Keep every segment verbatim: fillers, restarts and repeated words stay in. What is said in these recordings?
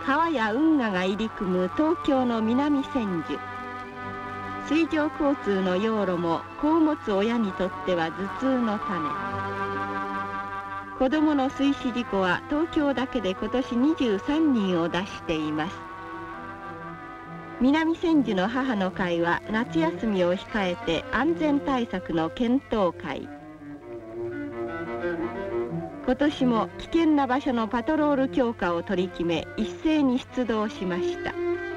川や運河が入り組む東京の南千住。水上交通の要路も子を持つ親にとっては頭痛の種。子どもの水死事故は東京だけで今年にじゅうさんにんを出しています。南千住の母の会は夏休みを控えて安全対策の検討会。今年も危険な場所のパトロール強化を取り決め、一斉に出動しました。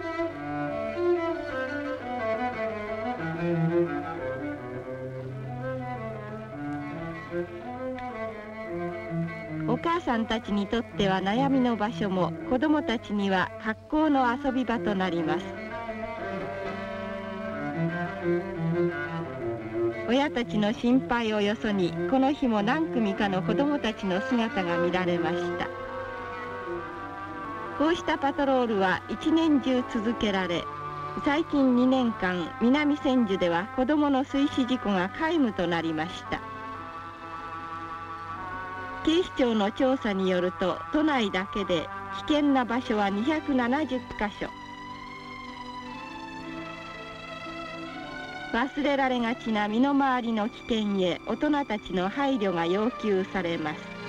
お母さんたちにとっては悩みの場所も、子どもたちには格好の遊び場となります。親たちの心配をよそに、この日も何組かの子どもたちの姿が見られました。こうしたパトロールは一年中続けられ、最近にねんかん南千住では子どもの水死事故が皆無となりました。警視庁の調査によると、都内だけで危険な場所はにひゃくななじゅっかしょ。忘れられがちな身の回りの危険へ大人たちの配慮が要求されます。